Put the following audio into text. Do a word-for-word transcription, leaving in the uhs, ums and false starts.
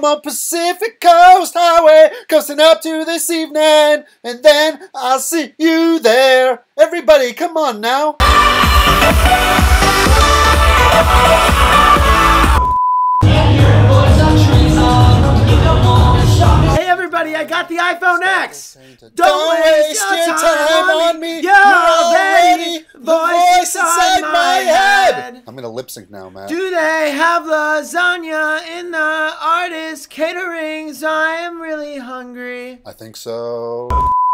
on Pacific Coast Highway, coasting up to this evening, and then I'll see you there. Everybody, come on now. Hey everybody, I got the iPhone X. Don't, Don't waste your time on me. You're already the voice inside my head. I'm gonna lip sync now, Matt. Do they have lasagna in the artist caterings? I am really hungry. I think so.